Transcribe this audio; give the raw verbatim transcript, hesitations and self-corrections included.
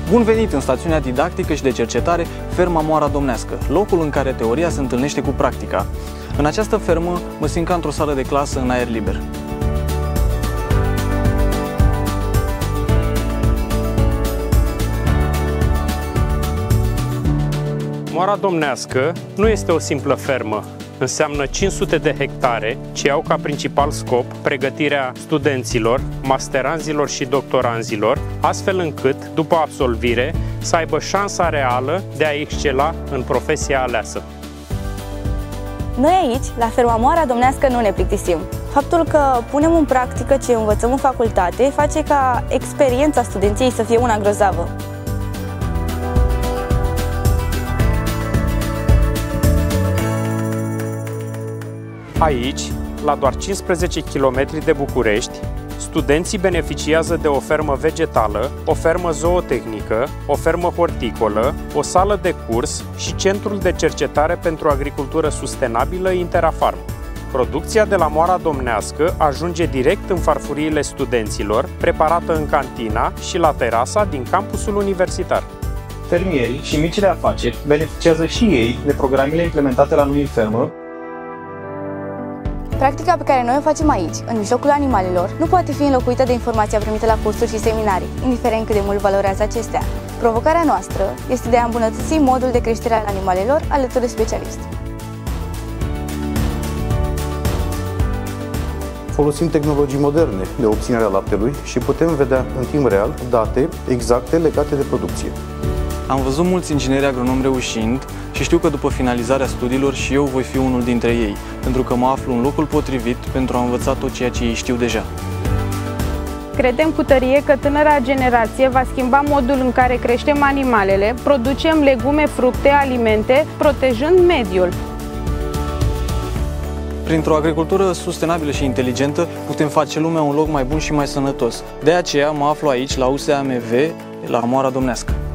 Bun venit în stațiunea didactică și de cercetare Ferma Moara Domnească, locul în care teoria se întâlnește cu practica. În această fermă mă simt ca într-o sală de clasă în aer liber. Moara Domnească nu este o simplă fermă. Înseamnă cinci sute de hectare, ce au ca principal scop pregătirea studenților, masteranzilor și doctoranzilor, astfel încât, după absolvire, să aibă șansa reală de a excela în profesia aleasă. Noi aici, la Ferma Moara Domnească, nu ne plictisim. Faptul că punem în practică ce învățăm în facultate face ca experiența studenției să fie una grozavă. Aici, la doar cincisprezece kilometri de București, studenții beneficiază de o fermă vegetală, o fermă zootehnică, o fermă horticolă, o sală de curs și centrul de cercetare pentru agricultură sustenabilă Interafarm. Producția de la Moara Domnească ajunge direct în farfuriile studenților, preparată în cantina și la terasa din campusul universitar. Fermierii și micile afaceri beneficiază și ei de programele implementate la noi în fermă. Practica pe care noi o facem aici, în mijlocul animalelor, nu poate fi înlocuită de informația primită la cursuri și seminarii, indiferent cât de mult valorează acestea. Provocarea noastră este de a îmbunătăți modul de creștere al animalelor alături de specialiști. Folosim tehnologii moderne de obținere a laptelui și putem vedea în timp real date exacte legate de producție. Am văzut mulți ingineri agronomi reușind și știu că după finalizarea studiilor și eu voi fi unul dintre ei, pentru că mă aflu în locul potrivit pentru a învăța tot ceea ce ei știu deja. Credem cu tărie că tânăra generație va schimba modul în care creștem animalele, producem legume, fructe, alimente, protejând mediul. Printr-o agricultură sustenabilă și inteligentă putem face lumea un loc mai bun și mai sănătos. De aceea mă aflu aici, la U S A M V, la Moara Domnească.